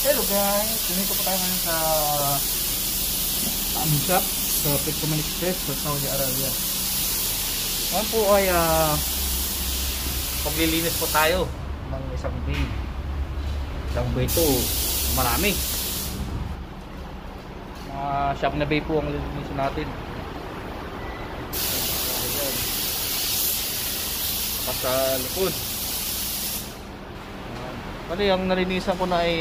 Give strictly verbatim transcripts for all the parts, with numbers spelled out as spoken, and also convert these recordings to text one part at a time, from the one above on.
Hello guys, dito po tayo ngayon sa aming shop sa Petcoman Express sa Saudi Arabia. Ngayon po ay uh, paglilinis po tayo ng isang bay. Isang bay ito, marami. Mga shop na bay po ang lilinisin natin. Tapos sa likod. Bali, ang nalinisan ko na ay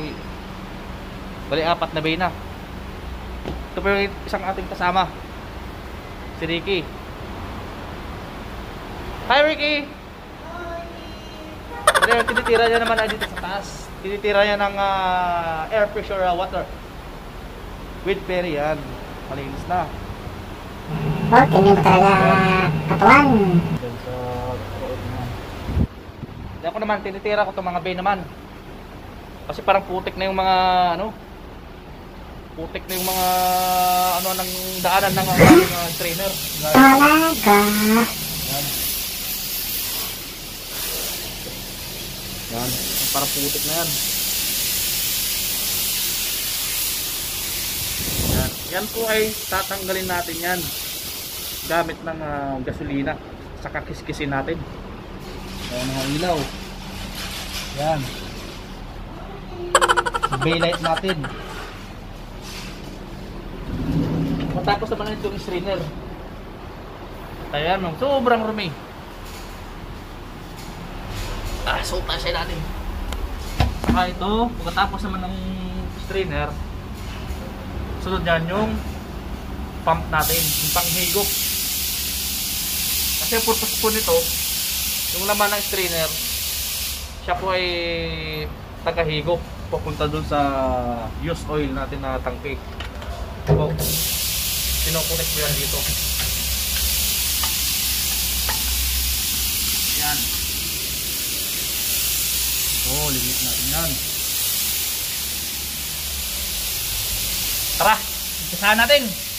bali apat na bay na. Ito po yung isang ating kasama, si Ricky. Hi Ricky! Bali, ang tinitira niya naman ay dito sa taas. Tinitira niya ng uh, air pressure uh, water with Perry. Yan, malinis na. Oh, tingin ko talaga katuan. Diyan sa road na. Diyan ko naman, tinitira ko itong mga bay naman. Kasi parang putik na yung mga ano, putik na yung mga ano ng daanan ng uh, trainer. Talaga. Yan. Yan, parang putik na yan. Yan, yan po ay tatanggalin natin yan gamit ng uh, gasolina. Saka kiskisin natin. Ayan mga ilaw. Yan. Baylight natin. Matapos naman ito yung strainer. Ayan, sobrang rumi. Ah, so tayo natin. Saka ito, pagkatapos naman ng strainer, sunod yan yung pump natin, yung panghigop. Kasi ang purpose po nito, yung laman ng strainer, siya po ay tagahigop papunta dun sa used oil natin na tangke. So, pinokunik mo yan dito. Yan. Oh, linis natin yan. Tara, umpisahan natin.